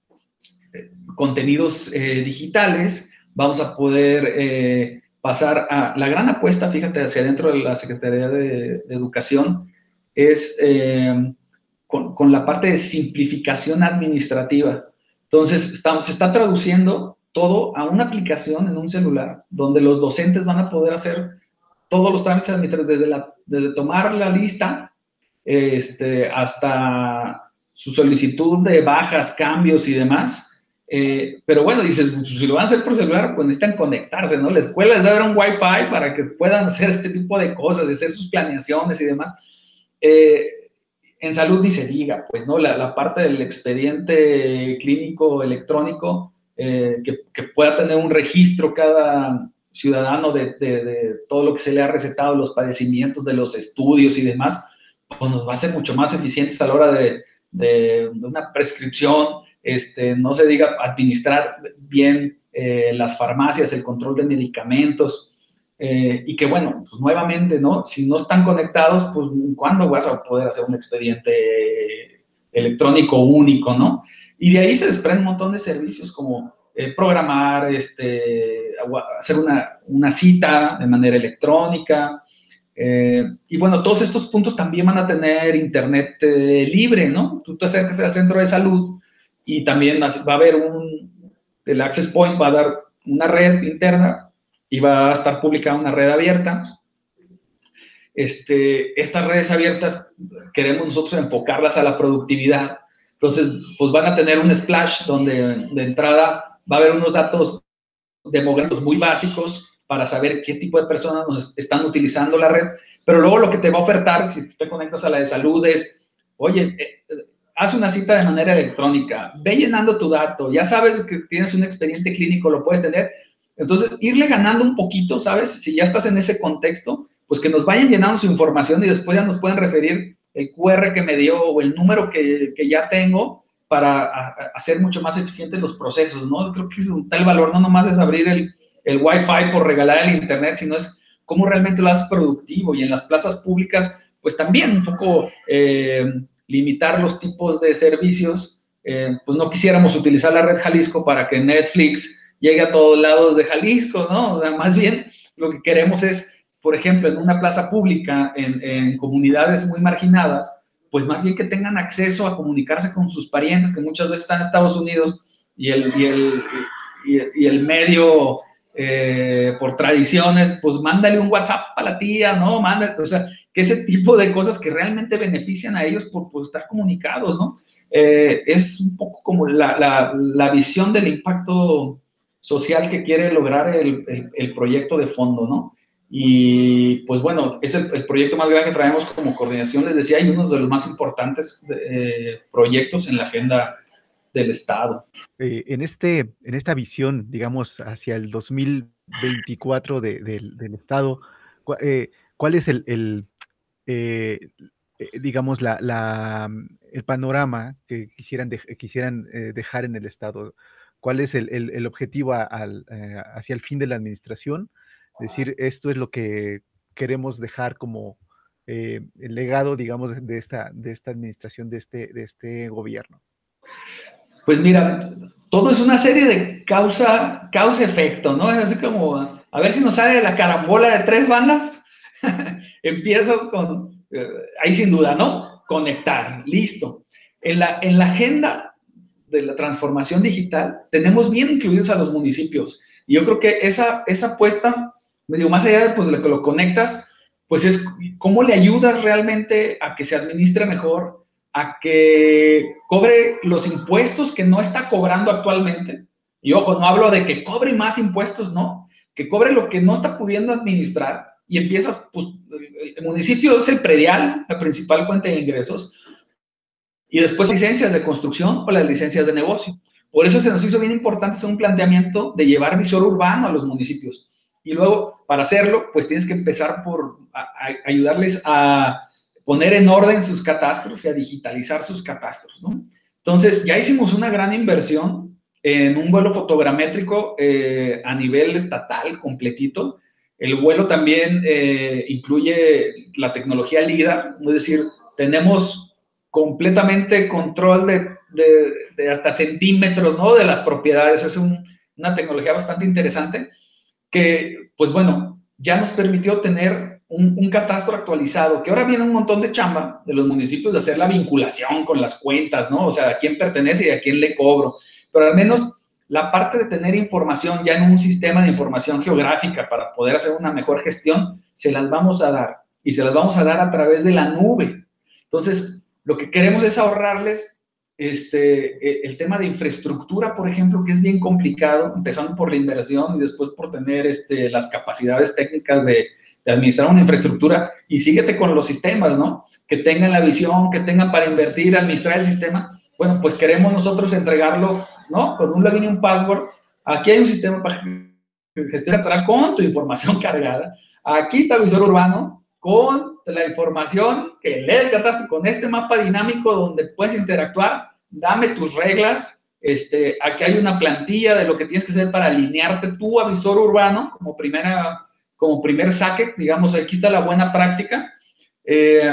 contenidos eh, digitales. Vamos a poder eh, pasar a la gran apuesta, fíjate, hacia adentro de la Secretaría de, de Educación, es eh, con, con la parte de simplificación administrativa. Entonces, estamos, se está traduciendo todo a una aplicación en un celular, donde los docentes van a poder hacer todos los trámites administrativos, desde, la, desde tomar la lista este, hasta su solicitud de bajas, cambios y demás. Eh, pero bueno, dices, pues, si lo van a hacer por celular, pues necesitan conectarse, ¿no? La escuela les da un Wi-Fi para que puedan hacer este tipo de cosas, hacer sus planeaciones y demás. Eh, en salud ni se diga, pues, ¿no? La, la parte del expediente clínico electrónico, eh, que, que pueda tener un registro cada ciudadano de, de, de todo lo que se le ha recetado, los padecimientos de los estudios y demás, pues nos va a hacer mucho más eficientes a la hora de, de, de una prescripción. Este, no se diga administrar bien eh, las farmacias, el control de medicamentos. Eh, y que bueno, pues nuevamente, ¿no? Si no están conectados, pues ¿cuándo vas a poder hacer un expediente electrónico único, ¿no? Y de ahí se desprenden un montón de servicios como eh, programar, este, hacer una, una cita de manera electrónica. Eh, y bueno, todos estos puntos también van a tener internet eh, libre, ¿no? Tú te acercas al centro de salud y también va a haber un, el Access Point va a dar una red interna y va a estar publicada una red abierta. Este, estas redes abiertas queremos nosotros enfocarlas a la productividad. Entonces, pues van a tener un splash donde de entrada va a haber unos datos demográficos muy básicos para saber qué tipo de personas nos están utilizando la red, pero luego lo que te va a ofertar, si tú te conectas a la de salud, es, oye, eh, haz una cita de manera electrónica, ve llenando tu dato, ya sabes que tienes un expediente clínico, lo puedes tener. Entonces, irle ganando un poquito, ¿sabes? Si ya estás en ese contexto, pues que nos vayan llenando su información y después ya nos pueden referir el cu erre que me dio o el número que, que ya tengo para a, a hacer mucho más eficientes los procesos, ¿no? Creo que es un tal valor, no nomás es abrir el, el Wi-Fi por regalar el internet, sino es cómo realmente lo haces productivo. Y en las plazas públicas, pues también un poco eh, limitar los tipos de servicios. Eh, pues no quisiéramos utilizar la red Jalisco para que Netflix llegue a todos lados de Jalisco, ¿no? O sea, más bien lo que queremos es, por ejemplo, en una plaza pública, en, en comunidades muy marginadas, pues más bien que tengan acceso a comunicarse con sus parientes, que muchas veces están en Estados Unidos y el, y el, y el, y el medio, eh, por tradiciones, pues mándale un WhatsApp a la tía, ¿no? Mándale, o sea, que ese tipo de cosas que realmente benefician a ellos por, por estar comunicados, ¿no? Eh, es un poco como la, la, la visión del impacto social que quiere lograr el, el, el proyecto de fondo, ¿no? Y pues bueno, es el, el proyecto más grande que traemos como coordinación, les decía, y uno de los más importantes eh, proyectos en la agenda del Estado. Eh, en, este, en esta visión, digamos, hacia el dos mil veinticuatro de, de, del Estado, cu eh, ¿cuál es el, el eh, digamos, la, la, el panorama que quisieran, de, quisieran eh, dejar en el Estado? ¿Cuál es el, el, el objetivo a, a, eh, hacia el fin de la administración? Es decir, esto es lo que queremos dejar como eh, el legado, digamos, de esta, de esta administración, de este, de este gobierno. Pues mira, todo es una serie de causa, causa-efecto, ¿no? Es así como, a ver si nos sale la carambola de tres bandas. Empiezas con, eh, ahí sin duda, ¿no? Conectar, listo. En la, en la agenda de la transformación digital tenemos bien incluidos a los municipios. Y yo creo que esa, esa apuesta Me digo, más allá de pues, lo que lo conectas, pues es cómo le ayudas realmente a que se administre mejor, a que cobre los impuestos que no está cobrando actualmente. Y ojo, no hablo de que cobre más impuestos, no, que cobre lo que no está pudiendo administrar y empiezas, pues, el municipio es el predial, la principal fuente de ingresos, y después licencias de construcción o las licencias de negocio. Por eso se nos hizo bien importante hacer un planteamiento de llevar visor urbano a los municipios. Y luego, para hacerlo, pues tienes que empezar por a, a ayudarles a poner en orden sus catastros y a digitalizar sus catastros, ¿no? Entonces, ya hicimos una gran inversión en un vuelo fotogramétrico eh, a nivel estatal, completito. El vuelo también eh, incluye la tecnología LIDAR, es decir, tenemos completamente control de, de, de hasta centímetros, ¿no? De las propiedades. Es un, una tecnología bastante interesante que, pues bueno, ya nos permitió tener un, un catastro actualizado, que ahora viene un montón de chamba de los municipios de hacer la vinculación con las cuentas, ¿no? O sea, a quién pertenece y a quién le cobro. Pero al menos la parte de tener información ya en un sistema de información geográfica para poder hacer una mejor gestión, se las vamos a dar. Y se las vamos a dar a través de la nube. Entonces, lo que queremos es ahorrarles este, el tema de infraestructura, por ejemplo, que es bien complicado, empezando por la inversión y después por tener este, las capacidades técnicas de, de administrar una infraestructura, y síguete con los sistemas, ¿no? Que tengan la visión, que tengan para invertir, administrar el sistema. Bueno, pues queremos nosotros entregarlo, ¿no? Con un login y un password. Aquí hay un sistema para gestión electoral con tu información cargada. Aquí está el visor urbano con la información que lee el catastro, con este mapa dinámico donde puedes interactuar. Dame tus reglas. Este, aquí hay una plantilla de lo que tienes que hacer para alinearte tú a visor urbano como, primera, como primer saque. Digamos, aquí está la buena práctica. Eh,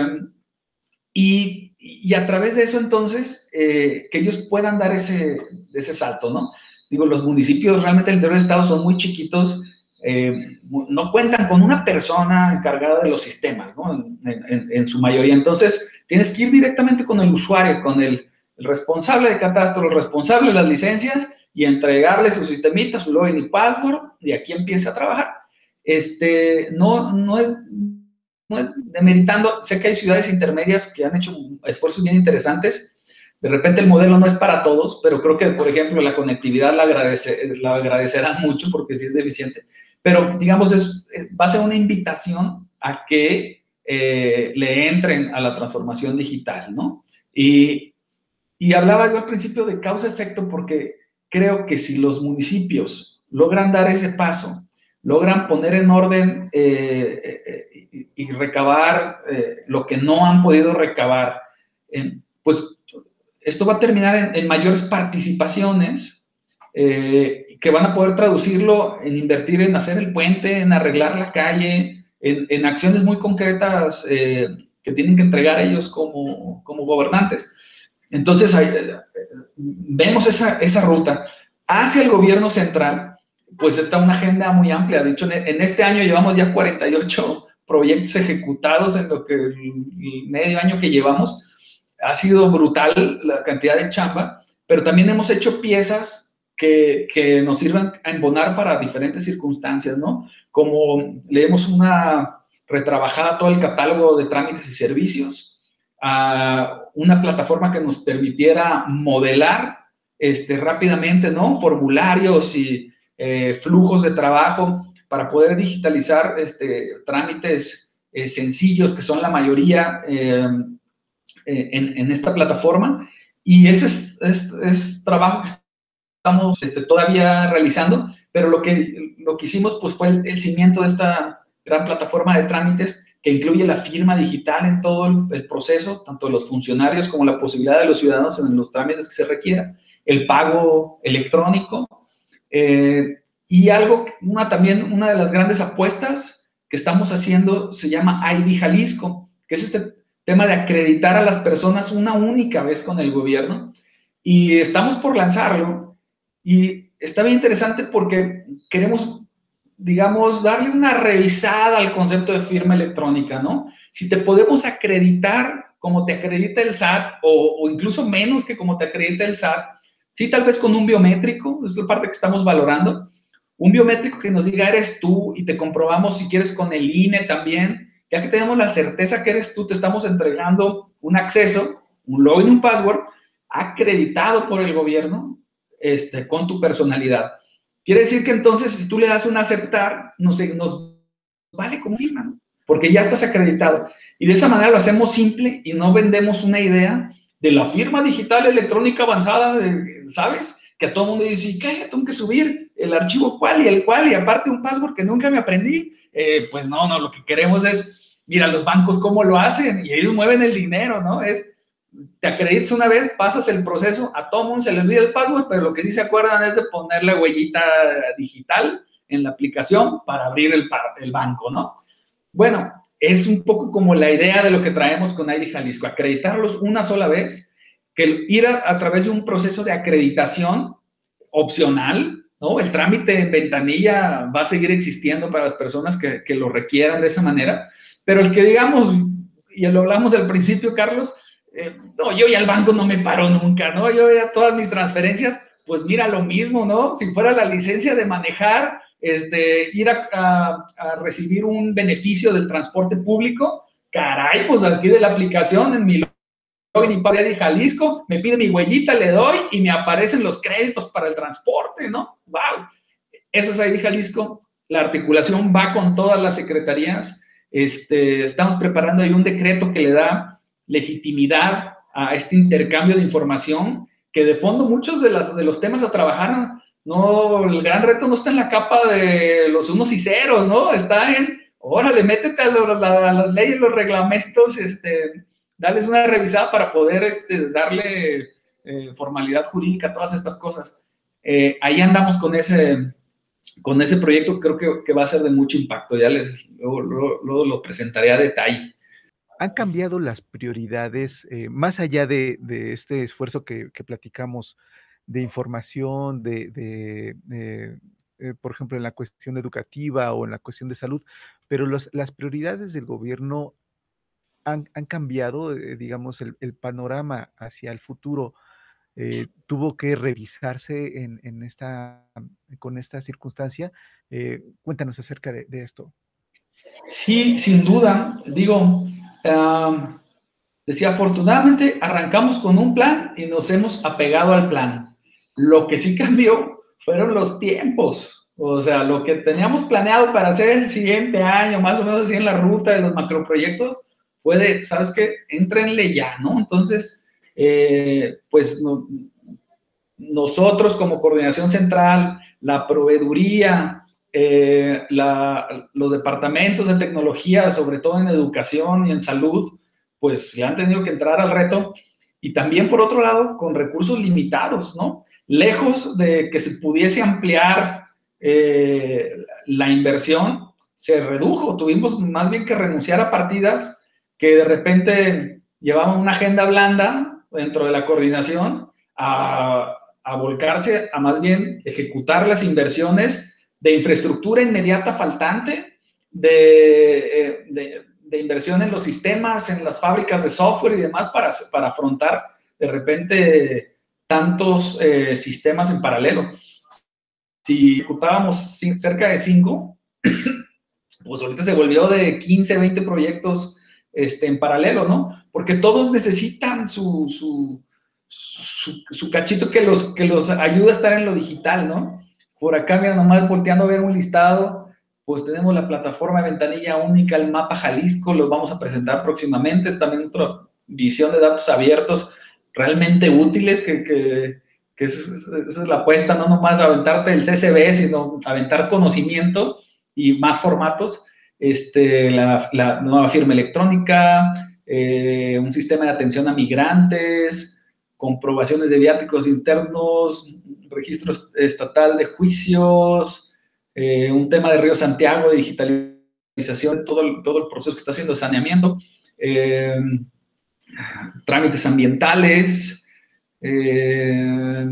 y, y a través de eso, entonces, eh, que ellos puedan dar ese, ese salto, ¿no? Digo, los municipios realmente del interior del estado son muy chiquitos, eh, no cuentan con una persona encargada de los sistemas, ¿no? En, en, en su mayoría. Entonces, tienes que ir directamente con el usuario, con el, el responsable de catastro, el responsable de las licencias, y entregarle su sistemita, su login y password, y aquí empieza a trabajar. Este, no, no es... No es demeritando, sé que hay ciudades intermedias que han hecho esfuerzos bien interesantes. De repente el modelo no es para todos, pero creo que, por ejemplo, la conectividad la, agradece, la agradecerán mucho porque sí es deficiente. Pero, digamos, es, va a ser una invitación a que eh, le entren a la transformación digital, ¿no? Y, y hablaba yo al principio de causa-efecto porque creo que si los municipios logran dar ese paso, logran poner en orden eh, eh, y, y recabar eh, lo que no han podido recabar, eh, pues esto va a terminar en, en mayores participaciones eh, que van a poder traducirlo en invertir en hacer el puente, en arreglar la calle, en, en acciones muy concretas eh, que tienen que entregar ellos como, como gobernantes. Entonces, eh, vemos esa, esa ruta hacia el gobierno central. Pues está una agenda muy amplia. De hecho, en este año llevamos ya cuarenta y ocho proyectos ejecutados en lo que el medio año que llevamos. Ha sido brutal la cantidad de chamba, pero también hemos hecho piezas que, que nos sirvan a embonar para diferentes circunstancias, ¿no? Como leemos una retrabajada todo el catálogo de trámites y servicios, a una plataforma que nos permitiera modelar este, rápidamente, ¿no? Formularios y Eh, flujos de trabajo para poder digitalizar este, trámites eh, sencillos, que son la mayoría eh, en, en esta plataforma. Y ese es, es, es trabajo que estamos este, todavía realizando, pero lo que, lo que hicimos pues, fue el, el cimiento de esta gran plataforma de trámites que incluye la firma digital en todo el, el proceso, tanto de los funcionarios como la posibilidad de los ciudadanos en los trámites que se requieran, el pago electrónico. Eh, y algo, una también, una de las grandes apuestas que estamos haciendo se llama I D Jalisco, que es este tema de acreditar a las personas una única vez con el gobierno, y estamos por lanzarlo, y está bien interesante porque queremos, digamos, darle una revisada al concepto de firma electrónica, ¿no? Si te podemos acreditar como te acredita el S A T, o, o incluso menos que como te acredita el S A T, sí, tal vez con un biométrico, es la parte que estamos valorando, un biométrico que nos diga eres tú y te comprobamos si quieres con el I N E también, ya que tenemos la certeza que eres tú, te estamos entregando un acceso, un login y un password acreditado por el gobierno este, con tu personalidad. Quiere decir que entonces si tú le das un aceptar, nos, nos vale como firma, ¿no? Porque ya estás acreditado. Y de esa manera lo hacemos simple y no vendemos una idea de la firma digital electrónica avanzada, de, ¿sabes? Que a todo el mundo dice, ¿qué? Tengo que subir el archivo cual y el cual y aparte un password que nunca me aprendí. Eh, pues no, no, lo que queremos es, mira, los bancos cómo lo hacen y ellos mueven el dinero, ¿no? Es, te acreditas una vez, pasas el proceso, a todo mundo se le olvida el password, pero lo que sí se acuerdan es de poner la huellita digital en la aplicación para abrir el, el banco, ¿no? Bueno, es un poco como la idea de lo que traemos con I D Jalisco, acreditarlos una sola vez, que ir a, a través de un proceso de acreditación opcional, ¿no? El trámite en ventanilla va a seguir existiendo para las personas que, que lo requieran de esa manera, pero el que digamos, y lo hablamos al principio, Carlos, eh, no, yo ya al banco no me paro nunca, ¿no? Yo ya todas mis transferencias, pues mira, lo mismo, ¿no? Si fuera la licencia de manejar, este, ir a, a, a recibir un beneficio del transporte público, caray, pues aquí de la aplicación, en mi login y password de Jalisco, me pide mi huellita, le doy y me aparecen los créditos para el transporte, ¿no? ¡Wow! Eso es I D Jalisco. La articulación va con todas las secretarías. Este, estamos preparando ahí un decreto que le da legitimidad a este intercambio de información, que de fondo muchos de, las, de los temas a trabajar, no, el gran reto no está en la capa de los unos y ceros, ¿no? Está en, órale, métete a, lo, a, a las leyes, los reglamentos, este, darles una revisada para poder este, darle eh, formalidad jurídica a todas estas cosas. Eh, ahí andamos con ese, con ese proyecto, creo que, que va a ser de mucho impacto, ya les, luego, luego, luego lo presentaré a detalle. ¿Han cambiado las prioridades, eh, más allá de, de este esfuerzo que, que platicamos de información, de, de, de eh, por ejemplo, en la cuestión educativa o en la cuestión de salud, pero los, las prioridades del gobierno han, han cambiado, eh, digamos, el, el panorama hacia el futuro? Eh, tuvo que revisarse en, en esta, con esta circunstancia. Eh, cuéntanos acerca de, de esto. Sí, sin duda. Digo, um, decía, afortunadamente arrancamos con un plan y nos hemos apegado al plan. Lo que sí cambió fueron los tiempos. O sea, lo que teníamos planeado para hacer el siguiente año, más o menos así en la ruta de los macroproyectos, fue de, ¿sabes qué? Éntrenle ya, ¿no? Entonces, eh, pues no, nosotros como coordinación central, la proveeduría, eh, la, los departamentos de tecnología, sobre todo en educación y en salud, pues ya han tenido que entrar al reto. Y también, por otro lado, con recursos limitados, ¿no? Lejos de que se pudiese ampliar eh, la inversión, se redujo. Tuvimos más bien que renunciar a partidas que de repente llevaban una agenda blanda dentro de la coordinación a, a volcarse a más bien ejecutar las inversiones de infraestructura inmediata faltante, de, de, de inversión en los sistemas, en las fábricas de software y demás para, para afrontar de repente tantos eh, sistemas en paralelo. Si ejecutábamos cerca de cinco, pues ahorita se volvió de quince, veinte proyectos este, en paralelo, ¿no? Porque todos necesitan su, su, su, su cachito que los, que los ayuda a estar en lo digital, ¿no? Por acá, mira, nomás volteando a ver un listado, pues tenemos la plataforma de ventanilla única, el mapa Jalisco, los vamos a presentar próximamente, es también otra visión de datos abiertos realmente útiles, que, que, que esa es, es la apuesta, no nomás aventarte el C C B, sino aventar conocimiento y más formatos, este, la, la nueva firma electrónica, eh, un sistema de atención a migrantes, comprobaciones de viáticos internos, registro estatal de juicios, eh, un tema de Río Santiago, de digitalización, todo el, todo el proceso que está haciendo de saneamiento, eh, trámites ambientales, eh,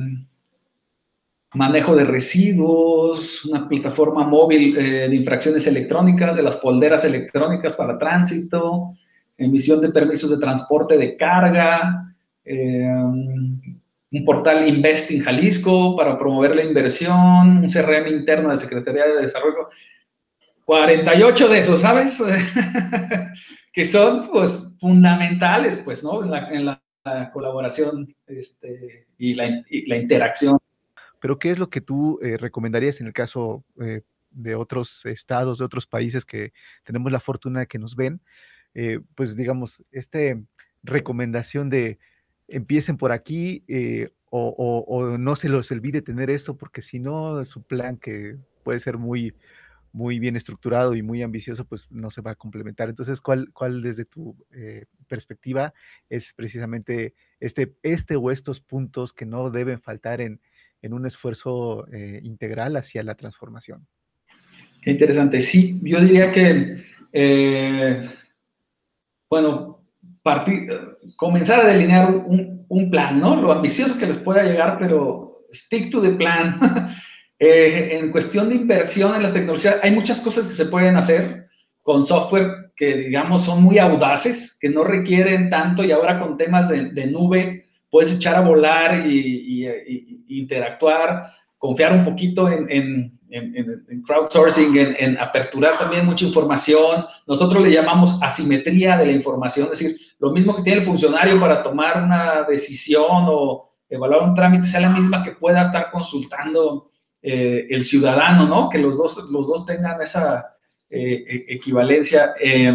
manejo de residuos, una plataforma móvil eh, de infracciones electrónicas, de las folderas electrónicas para tránsito, emisión de permisos de transporte de carga, eh, un portal Invest in Jalisco para promover la inversión, un C R M interno de Secretaría de Desarrollo. cuarenta y ocho de esos, ¿sabes? Que son, pues, fundamentales, pues, ¿no? En la, en la, la colaboración este, y, la, y la interacción. Pero, ¿qué es lo que tú eh, recomendarías en el caso eh, de otros estados, de otros países que tenemos la fortuna de que nos ven? Eh, pues, digamos, esta recomendación de empiecen por aquí eh, o, o, o no se los olvide tener esto, porque si no, su plan que puede ser muy, muy bien estructurado y muy ambicioso, pues no se va a complementar. Entonces, ¿cuál, cuál desde tu eh, perspectiva es precisamente este, este o estos puntos que no deben faltar en, en un esfuerzo eh, integral hacia la transformación? Qué interesante. Sí, yo diría que, eh, bueno, partir, comenzar a delinear un, un, plan, ¿no? Lo ambicioso que les pueda llegar, pero stick to the plan. eh, en cuestión de inversión en las tecnologías, hay muchas cosas que se pueden hacer con software que, digamos, son muy audaces, que no requieren tanto, y ahora con temas de, de nube puedes echar a volar y, y, y, y interactuar, confiar un poquito en, en, en, en crowdsourcing, en, en aperturar también mucha información. Nosotros le llamamos asimetría de la información, es decir, lo mismo que tiene el funcionario para tomar una decisión o evaluar un trámite, sea la misma que pueda estar consultando eh, el ciudadano, ¿no? Que los dos, los dos tengan esa eh, equivalencia. Eh,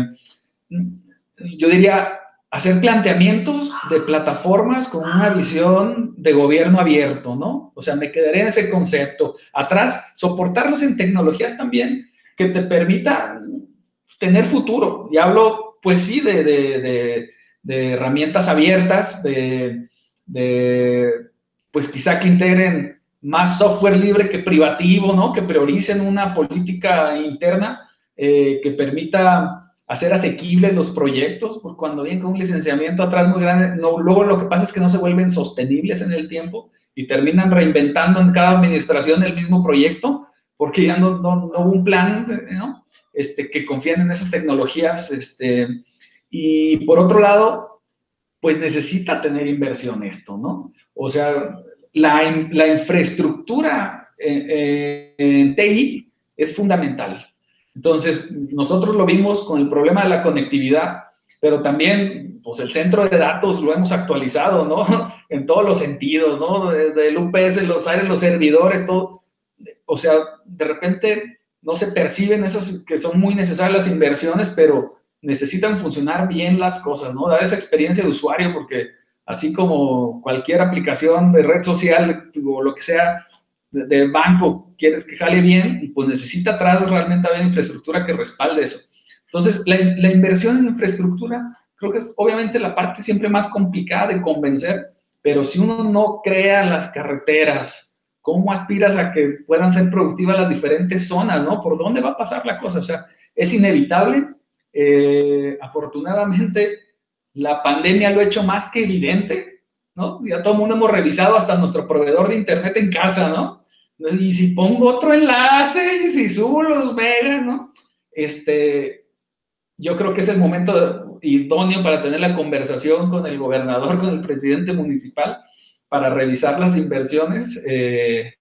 yo diría, hacer planteamientos de plataformas con una visión de gobierno abierto, ¿no? O sea, me quedaré en ese concepto. Atrás, soportarlos en tecnologías también que te permitan tener futuro. Y hablo, pues sí, de, de, de, de herramientas abiertas, de, de, pues quizá que integren más software libre que privativo, ¿no? Que prioricen una política interna eh, que permita hacer asequibles los proyectos, porque cuando vienen con un licenciamiento atrás muy grande, no, luego lo que pasa es que no se vuelven sostenibles en el tiempo y terminan reinventando en cada administración el mismo proyecto, porque ya no, no, no hubo un plan, ¿no? Este, que confían en esas tecnologías. Este, y por otro lado, pues necesita tener inversión esto, ¿no? O sea, la, la infraestructura eh, eh, en T I es fundamental. Entonces, nosotros lo vimos con el problema de la conectividad, pero también, pues el centro de datos lo hemos actualizado, ¿no? En todos los sentidos, ¿no? Desde el U P S, los aires, los servidores, todo. O sea, de repente no se perciben esas que son muy necesarias las inversiones, pero necesitan funcionar bien las cosas, ¿no? Dar esa experiencia de usuario, porque así como cualquier aplicación de red social o lo que sea, del banco, quieres que jale bien, pues necesita atrás realmente haber infraestructura que respalde eso. Entonces, la, la inversión en infraestructura creo que es obviamente la parte siempre más complicada de convencer, pero si uno no crea las carreteras, ¿cómo aspiras a que puedan ser productivas las diferentes zonas, no? ¿Por dónde va a pasar la cosa? O sea, es inevitable. Eh, afortunadamente, la pandemia lo ha hecho más que evidente, ¿no? Ya todo el mundo hemos revisado hasta nuestro proveedor de internet en casa, ¿no? Y si pongo otro enlace, y si subo los megas, ¿no? Este, yo creo que es el momento idóneo para tener la conversación con el gobernador, con el presidente municipal, para revisar las inversiones. Eh,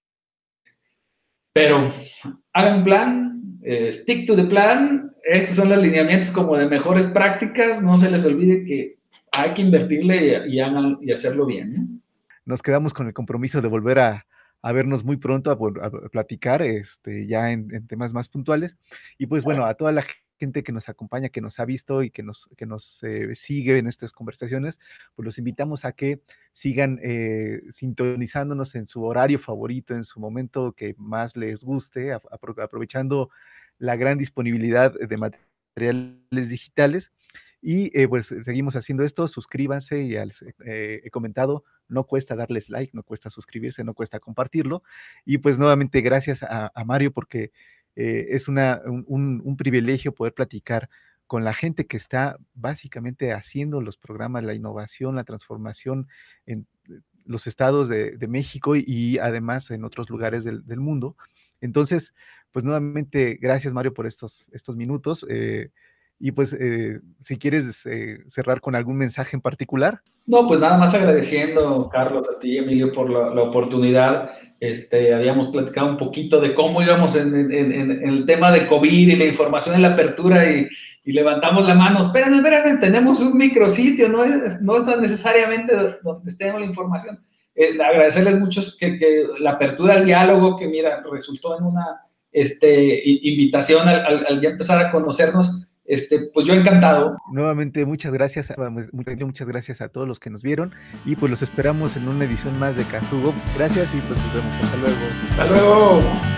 pero hagan un plan, eh, stick to the plan. Estos son los lineamientos como de mejores prácticas. No se les olvide que hay que invertirle y, y, hagan, y hacerlo bien, ¿no? Nos quedamos con el compromiso de volver a, a vernos muy pronto, a, a platicar este, ya en, en, temas más puntuales. Y pues bueno, a toda la gente que nos acompaña, que nos ha visto y que nos, que nos eh, sigue en estas conversaciones, pues los invitamos a que sigan eh, sintonizándonos en su horario favorito, en su momento que más les guste, a, a, aprovechando la gran disponibilidad de materiales digitales. Y eh, pues seguimos haciendo esto, suscríbanse, ya les eh, he comentado, no cuesta darles like, no cuesta suscribirse, no cuesta compartirlo. Y pues nuevamente gracias a, a Mario porque eh, es una, un, un privilegio poder platicar con la gente que está básicamente haciendo los programas, la innovación, la transformación en los estados de, de México y, y además en otros lugares del, del mundo. Entonces, pues nuevamente gracias Mario por estos, estos minutos. Eh, Y pues, eh, si quieres eh, cerrar con algún mensaje en particular. No, pues nada más agradeciendo, Carlos, a ti, Emilio, por la, la oportunidad. Este, habíamos platicado un poquito de cómo íbamos en, en, en, en el tema de COVID y la información en la apertura y, y levantamos la mano. Espérenme, espérenme, tenemos un micrositio, no es, no es tan necesariamente donde estemos la información. Eh, agradecerles mucho que, que la apertura al diálogo, que mira, resultó en una este, invitación al, al, al ya empezar a conocernos. Este, pues yo encantado. Nuevamente, muchas gracias, muchas gracias a todos los que nos vieron y pues los esperamos en una edición más de Café Hugo. Gracias y pues nos vemos. Hasta luego. Hasta luego.